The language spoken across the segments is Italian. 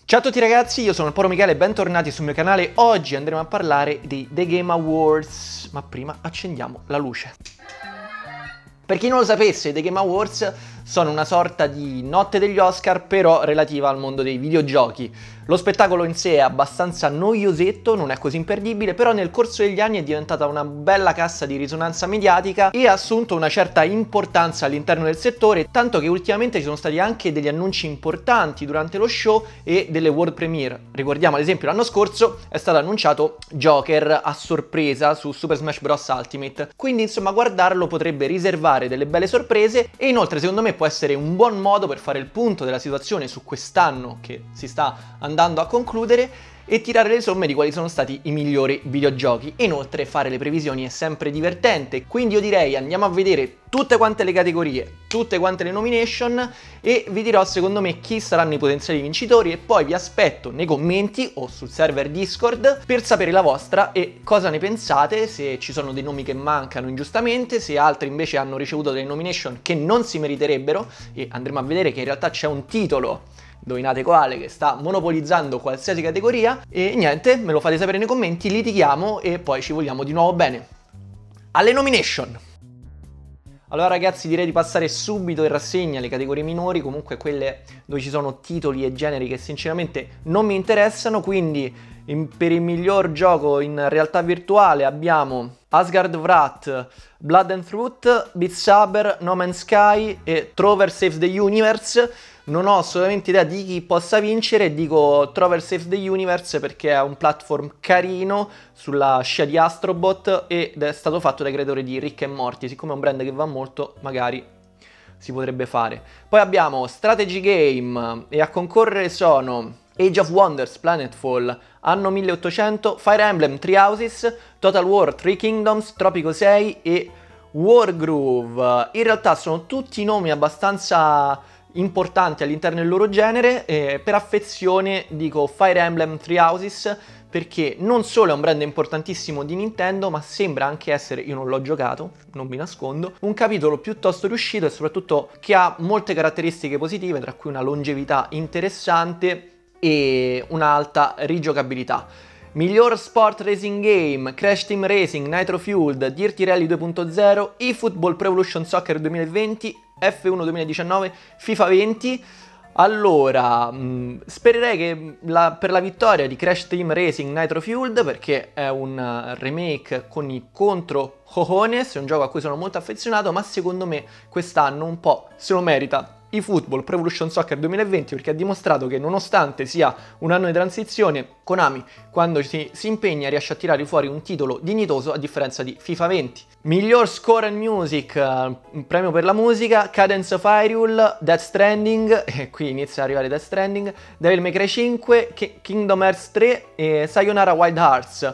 Ciao a tutti ragazzi, io sono il Poro Michele e bentornati sul mio canale. Oggi andremo a parlare dei The Game Awards, ma prima accendiamo la luce. Per chi non lo sapesse, i The Game Awards sono una sorta di notte degli Oscar, però relativa al mondo dei videogiochi. Lo spettacolo in sé è abbastanza noiosetto, non è così imperdibile, però nel corso degli anni è diventata una bella cassa di risonanza mediatica e ha assunto una certa importanza all'interno del settore, tanto che ultimamente ci sono stati anche degli annunci importanti durante lo show e delle world premiere. Ricordiamo ad esempio l'anno scorso è stato annunciato Joker a sorpresa su Super Smash Bros. Ultimate, quindi insomma guardarlo potrebbe riservare delle belle sorprese e inoltre secondo me può essere un buon modo per fare il punto della situazione su quest'anno che si sta andando a concludere e tirare le somme di quali sono stati i migliori videogiochi. Inoltre fare le previsioni è sempre divertente, quindi io direi andiamo a vedere tutte quante le categorie, tutte quante le nomination e vi dirò secondo me chi saranno i potenziali vincitori e poi vi aspetto nei commenti o sul server Discord per sapere la vostra e cosa ne pensate, se ci sono dei nomi che mancano ingiustamente, se altri invece hanno ricevuto delle nomination che non si meriterebbero e andremo a vedere che in realtà c'è un titolo, indovinate quale, che sta monopolizzando qualsiasi categoria e niente, me lo fate sapere nei commenti, litighiamo e poi ci vogliamo di nuovo bene. Alle nomination! Allora ragazzi direi di passare subito in rassegna le categorie minori, comunque quelle dove ci sono titoli e generi che sinceramente non mi interessano, quindi per il miglior gioco in realtà virtuale abbiamo Asgard Wrath, Blood and Truth, Beat Saber, No Man's Sky e Trover Saves the Universe. Non ho assolutamente idea di chi possa vincere, dico Trover Saves the Universe perché è un platform carino sulla scia di Astrobot ed è stato fatto dai creatori di Rick e Morty, siccome è un brand che va molto magari si potrebbe fare. Poi abbiamo Strategy Game e a concorrere sono Age of Wonders, Planetfall, Anno 1800, Fire Emblem, Three Houses, Total War, Three Kingdoms, Tropico 6 e Wargroove. In realtà sono tutti nomi abbastanza importanti all'interno del loro genere, per affezione dico Fire Emblem Three Houses perché non solo è un brand importantissimo di Nintendo, ma sembra anche essere, io non l'ho giocato, non mi nascondo, un capitolo piuttosto riuscito e soprattutto che ha molte caratteristiche positive, tra cui una longevità interessante e un'alta rigiocabilità. Miglior Sport Racing Game, Crash Team Racing, Nitro Fueled, Dirty Rally 2.0, eFootball Pro Evolution Soccer 2020, F1 2019, FIFA 20. Allora, spererei che per la vittoria di Crash Team Racing Nitro Fueled, perché è un remake con i contro cojones, è un gioco a cui sono molto affezionato, ma secondo me quest'anno un po' se lo merita eFootball Pro Evolution Soccer 2020 perché ha dimostrato che nonostante sia un anno di transizione, Konami quando si impegna riesce a tirare fuori un titolo dignitoso a differenza di FIFA 20. Miglior Score and Music, un premio per la musica, Cadence of Hyrule, Death Stranding, e qui inizia ad arrivare Death Stranding, Devil May Cry 5, Kingdom Hearts 3 e Sayonara Wild Hearts.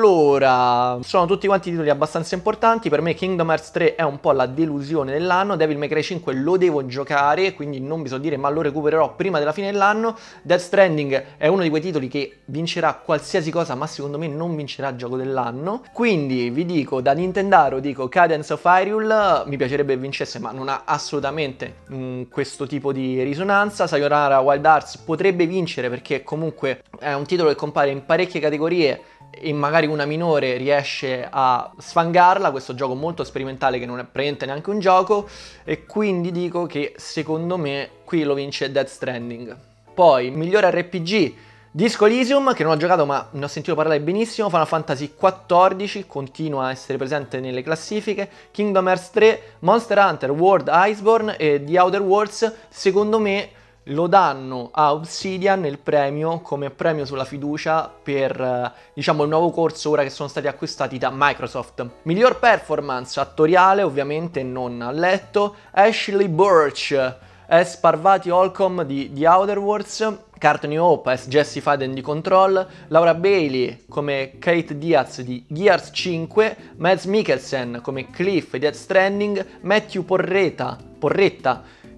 Allora, sono tutti quanti titoli abbastanza importanti, per me Kingdom Hearts 3 è un po' la delusione dell'anno, Devil May Cry 5 lo devo giocare, quindi non vi so dire ma lo recupererò prima della fine dell'anno. Death Stranding è uno di quei titoli che vincerà qualsiasi cosa, ma secondo me non vincerà gioco dell'anno, quindi vi dico da Nintendaro, dico Cadence of Hyrule, mi piacerebbe vincesse ma non ha assolutamente questo tipo di risonanza. Sayonara Wild Hearts potrebbe vincere perché comunque è un titolo che compare in parecchie categorie e magari una minore riesce a sfangarla, questo gioco molto sperimentale che non è praticamente neanche un gioco, e quindi dico che secondo me qui lo vince Death Stranding. Poi miglior RPG, Disco Elysium, che non ho giocato ma ne ho sentito parlare benissimo, Final Fantasy XIV, continua a essere presente nelle classifiche, Kingdom Hearts 3, Monster Hunter World Iceborne e The Outer Worlds. Secondo me lo danno a Obsidian il premio come premio sulla fiducia per diciamo il nuovo corso ora che sono stati acquistati da Microsoft. Miglior performance attoriale, ovviamente non a letto, Ashley Burch as Parvati Holcomb di The Outer Worlds, Courtney Hope as Jessie Faden di Control, Laura Bailey come Kate Diaz di Gears 5, Mads Mikkelsen come Cliff di Death Stranding, Matthew Porretta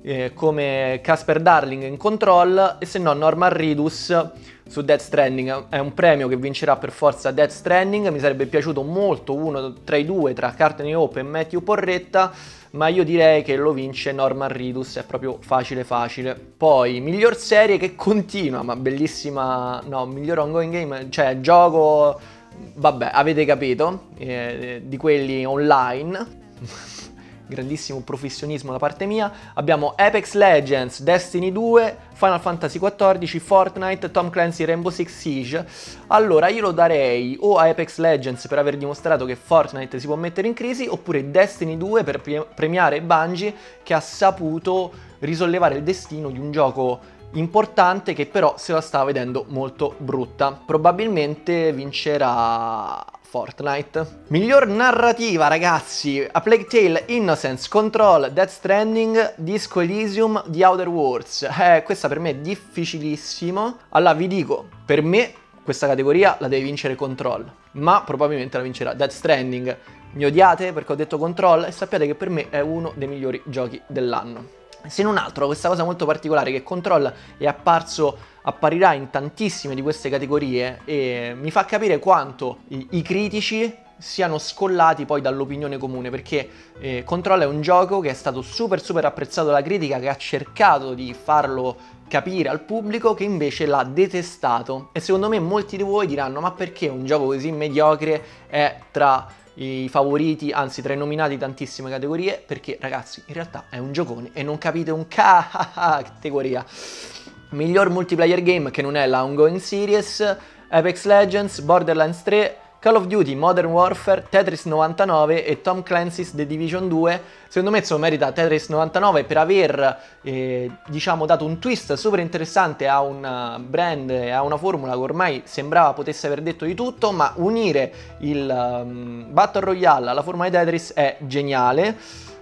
come Casper Darling in Control, e se no Norman Reedus su Death Stranding. È un premio che vincerà per forza Death Stranding. Mi sarebbe piaciuto molto uno tra i due, tra Courtney Hope e Matthew Porretta, ma io direi che lo vince Norman Reedus, è proprio facile facile. Poi, miglior serie che continua, ma bellissima, no, miglior ongoing game, cioè gioco, vabbè, avete capito, di quelli online. Grandissimo professionismo da parte mia. Abbiamo Apex Legends, Destiny 2, Final Fantasy XIV, Fortnite, Tom Clancy, Rainbow Six Siege. Allora io lo darei o a Apex Legends per aver dimostrato che Fortnite si può mettere in crisi, oppure Destiny 2 per premiare Bungie, che ha saputo risollevare il destino di un gioco importante che però se la sta vedendo molto brutta. Probabilmente vincerà Fortnite. Miglior narrativa, ragazzi: A Plague Tale, Innocence, Control, Death Stranding, Disco Elysium, The Outer Worlds. Questa per me è difficilissimo. Allora vi dico, per me questa categoria la deve vincere Control, ma probabilmente la vincerà Death Stranding. Mi odiate perché ho detto Control, e sappiate che per me è uno dei migliori giochi dell'anno. Se non altro, questa cosa molto particolare che Control è apparirà in tantissime di queste categorie, e mi fa capire quanto i critici siano scollati poi dall'opinione comune, perché Control è un gioco che è stato super apprezzato dalla critica, che ha cercato di farlo capire al pubblico, che invece l'ha detestato. E secondo me molti di voi diranno: ma perché un gioco così mediocre è tra i favoriti, anzi tra i nominati tantissime categorie? Perché ragazzi, in realtà è un giocone e non capite un categoria. Miglior multiplayer game, che non è la ongoing series: Apex Legends, Borderlands 3, Call of Duty Modern Warfare, Tetris 99 e Tom Clancy's The Division 2. Secondo me se lo merita Tetris 99 per aver diciamo dato un twist super interessante a un brand e a una formula che ormai sembrava potesse aver detto di tutto, ma unire il Battle Royale alla formula di Tetris è geniale.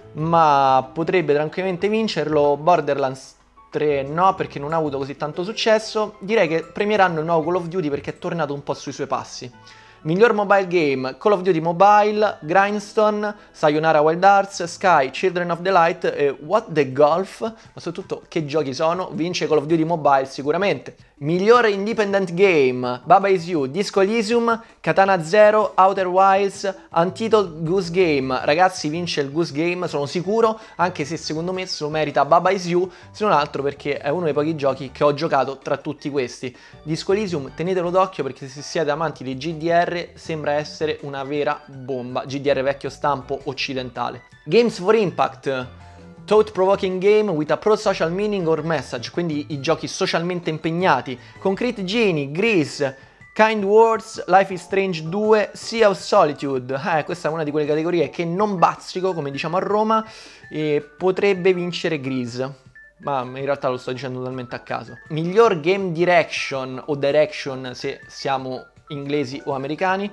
Ma potrebbe tranquillamente vincerlo Borderlands 3 no, perché non ha avuto così tanto successo. Direi che premieranno il nuovo Call of Duty perché è tornato un po' sui suoi passi. Miglior mobile game: Call of Duty Mobile, Grindstone, Sayonara Wild Hearts, Sky, Children of the Light e What the Golf. Ma soprattutto che giochi sono? Vince Call of Duty Mobile sicuramente. Miglior independent game: Baba Is You, Disco Elysium, Katana Zero, Outer Wilds, Untitled Goose Game. Ragazzi, vince il Goose Game, sono sicuro, anche se secondo me se lo merita Baba Is You, se non altro perché è uno dei pochi giochi che ho giocato tra tutti questi. Disco Elysium tenetelo d'occhio, perché se siete amanti dei GDR sembra essere una vera bomba, GDR vecchio stampo occidentale. Games for Impact: Thought-provoking game with a pro-social meaning or message, quindi i giochi socialmente impegnati. Concrete Genie, Grease, Kind Words, Life is Strange 2, Sea of Solitude. Questa è una di quelle categorie che non bazzico, come diciamo a Roma, e potrebbe vincere Grease, ma in realtà lo sto dicendo totalmente a caso. Miglior game direction o direction se siamo inglesi o americani: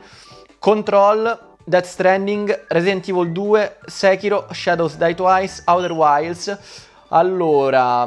Control, Death Stranding, Resident Evil 2, Sekiro, Shadows Die Twice, Outer Wilds. Allora,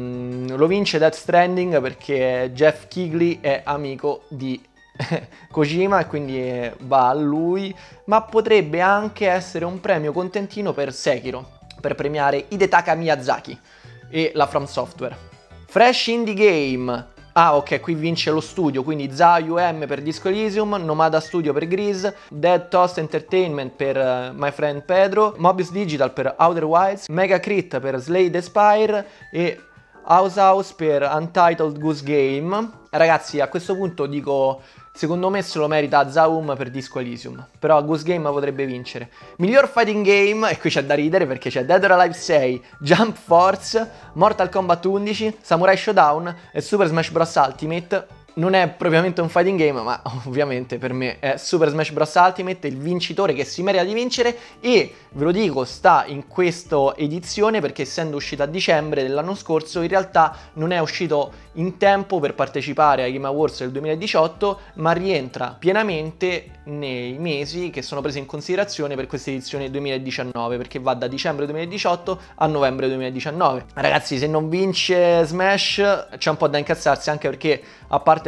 lo vince Death Stranding perché Jeff Keighley è amico di Kojima e quindi va a lui, ma potrebbe anche essere un premio contentino per Sekiro, per premiare Hidetaka Miyazaki e la From Software. Fresh Indie Game: ah ok, qui vince lo studio, quindi ZA-UM per Disco Elysium, Nomada Studio per Grease, Dead Toast Entertainment per My Friend Pedro, Mobius Digital per Outer Wilds, Mega Crit per Slay the Spire e House per Untitled Goose Game. Ragazzi, a questo punto dico, secondo me se lo merita ZA-UM per Disco Elysium, però Goose Game potrebbe vincere. Miglior fighting game, e qui c'è da ridere perché c'è Dead or Alive 6, Jump Force, Mortal Kombat 11, Samurai Showdown e Super Smash Bros. Ultimate. Non è propriamente un fighting game, ma ovviamente per me è Super Smash Bros. Ultimate il vincitore che si merita di vincere, e ve lo dico, sta in questa edizione perché essendo uscito a dicembre dell'anno scorso in realtà non è uscito in tempo per partecipare ai Game Awards del 2018, ma rientra pienamente nei mesi che sono presi in considerazione per questa edizione 2019, perché va da dicembre 2018 a novembre 2019. Ragazzi, se non vince Smash c'è un po' da incazzarsi, anche perché a parte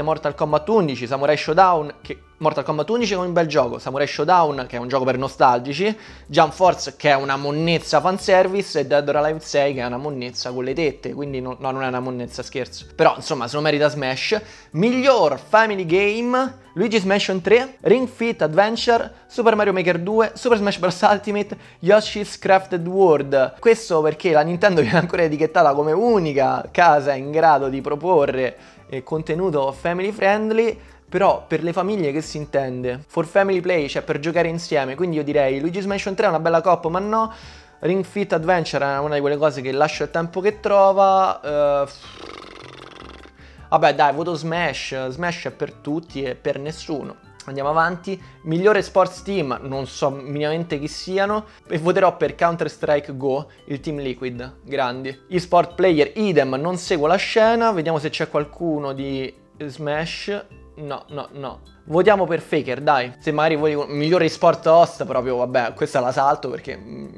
parte Mortal Kombat 11, Samurai Showdown, Mortal Kombat 11 che è un bel gioco, Samurai Showdown che è un gioco per nostalgici, Jump Force che è una monnezza fanservice e Dead or Alive 6 che è una monnezza con le tette, quindi no, non è una monnezza, scherzo. Però insomma se lo merita Smash. Miglior Family Game, Luigi's Mansion 3, Ring Fit Adventure, Super Mario Maker 2, Super Smash Bros. Ultimate, Yoshi's Crafted World. Questo perché la Nintendo viene ancora etichettata come unica casa in grado di proporre contenuto family friendly. Però per le famiglie che si intende? For family play, cioè per giocare insieme. Quindi io direi Luigi's Mansion 3 è una bella coppa, ma no. Ring Fit Adventure è una di quelle cose che lascia il tempo che trova. Vabbè dai, voto Smash. Smash è per tutti e per nessuno. Andiamo avanti. Migliore Sports Team, non so minimamente chi siano. E voterò per Counter-Strike Go, il Team Liquid. Grandi. eSport Player, idem, non seguo la scena. Vediamo se c'è qualcuno di Smash. No. Votiamo per Faker, dai. Se magari vuoi migliore eSport host, proprio vabbè, questa la salto perché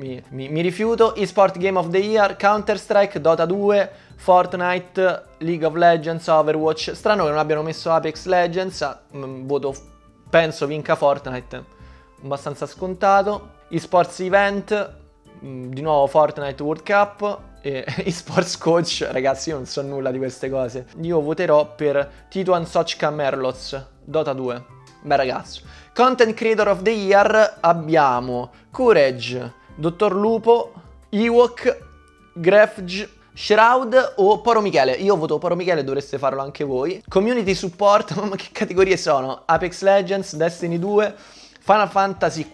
mi rifiuto. eSport Game of the Year, Counter-Strike, Dota 2, Fortnite, League of Legends, Overwatch. Strano che non abbiano messo Apex Legends. Voto, penso vinca Fortnite, abbastanza scontato. eSports Event, di nuovo Fortnite World Cup. E eSports Coach, ragazzi, io non so nulla di queste cose. Io voterò per Tituan Sochka Merlots, Dota 2. Bel ragazzo. Content Creator of the Year abbiamo Courage, Dottor Lupo, Ewok, Grefg, Shroud o Poro Michele. Io voto Poro Michele, dovreste farlo anche voi. Community Support, ma che categorie sono? Apex Legends, Destiny 2, Final Fantasy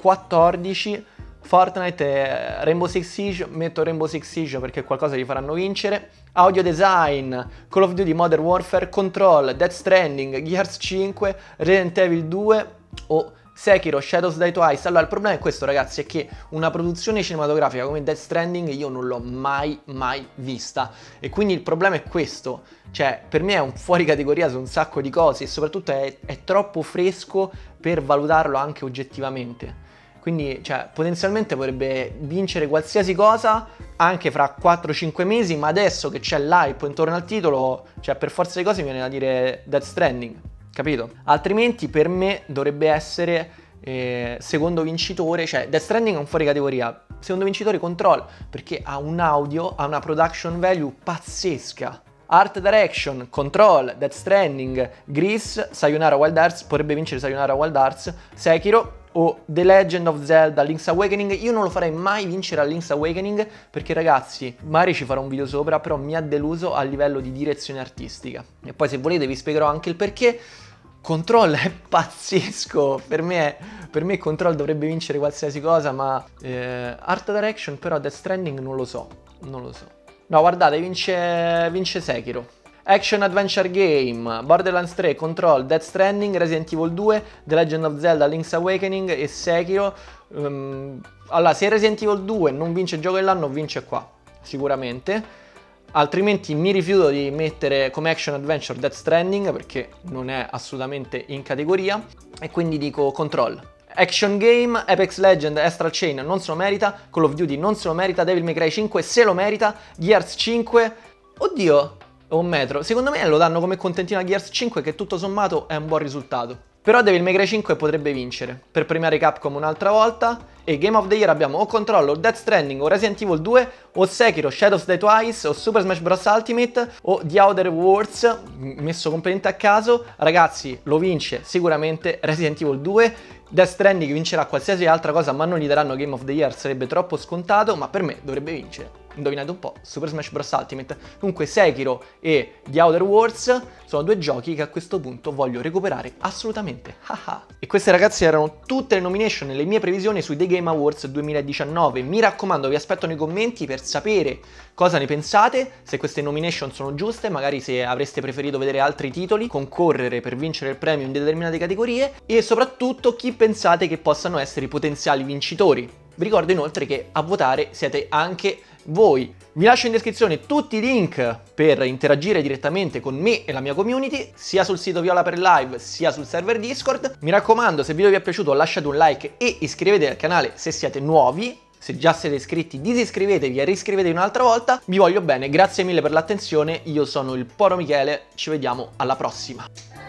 14, Fortnite e Rainbow Six Siege. Metto Rainbow Six Siege perché qualcosa gli faranno vincere. Audio Design, Call of Duty Modern Warfare, Control, Death Stranding, Gears 5, Resident Evil 2 o Sekiro, Shadows Die Twice. Allora il problema è questo, ragazzi, è che una produzione cinematografica come Death Stranding io non l'ho mai vista, e quindi il problema è questo. Cioè, per me è un fuori categoria su un sacco di cose e soprattutto è troppo fresco per valutarlo anche oggettivamente. Quindi, cioè, potenzialmente potrebbe vincere qualsiasi cosa anche fra 4-5 mesi, ma adesso che c'è l'hype intorno al titolo, cioè, per forza di cose mi viene da dire Death Stranding, capito? Altrimenti per me dovrebbe essere secondo vincitore, cioè Death Stranding è un fuori categoria, secondo vincitore Control, perché ha un audio, ha una production value pazzesca. Art Direction, Control, Death Stranding, Gris, Sayonara Wild Hearts, potrebbe vincere Sayonara Wild Hearts, Sekiro o The Legend of Zelda Link's Awakening. Io non lo farei mai vincere a Link's Awakening perché, ragazzi, magari ci farò un video sopra, però mi ha deluso a livello di direzione artistica. E poi se volete vi spiegherò anche il perché. Control è pazzesco, per me Control dovrebbe vincere qualsiasi cosa, ma Art Direction però Death Stranding non lo so. No, guardate, vince Sekiro. Action Adventure Game, Borderlands 3, Control, Death Stranding, Resident Evil 2, The Legend of Zelda Link's Awakening e Sekiro. Allora, se Resident Evil 2 non vince il gioco dell'anno, vince qua, sicuramente. Altrimenti mi rifiuto di mettere come Action Adventure Death Stranding perché non è assolutamente in categoria, e quindi dico Control. Action Game, Apex Legends, Astral Chain non se lo merita, Call of Duty non se lo merita, Devil May Cry 5 se lo merita, Gears 5, oddio, un metro, secondo me lo danno come contentino a Gears 5 che tutto sommato è un buon risultato. Però Devil May Cry 5 potrebbe vincere per premiare Capcom un'altra volta. E Game of the Year abbiamo o Control o Death Stranding o Resident Evil 2 o Sekiro, Shadows Die Twice o Super Smash Bros. Ultimate o The Outer Worlds, messo completamente a caso. Ragazzi, lo vince sicuramente Resident Evil 2. Death Stranding vincerà qualsiasi altra cosa, ma non gli daranno Game of the Year, sarebbe troppo scontato, ma per me dovrebbe vincere. Indovinate un po', Super Smash Bros. Ultimate. Comunque Sekiro e The Outer Worlds sono due giochi che a questo punto voglio recuperare assolutamente. E queste, ragazzi, erano tutte le nomination e le mie previsioni sui The Game Awards 2019. Mi raccomando, vi aspetto nei commenti per sapere cosa ne pensate, se queste nomination sono giuste, magari se avreste preferito vedere altri titoli concorrere per vincere il premio in determinate categorie, e soprattutto chi pensate che possano essere i potenziali vincitori. Vi ricordo inoltre che a votare siete anche voi. Vi lascio in descrizione tutti i link per interagire direttamente con me e la mia community, sia sul sito Viola per Live sia sul server Discord. Mi raccomando, se il video vi è piaciuto lasciate un like e iscrivetevi al canale se siete nuovi. Se già siete iscritti disiscrivetevi e riscrivetevi un'altra volta. Vi voglio bene, grazie mille per l'attenzione, io sono il Poro Michele, ci vediamo alla prossima.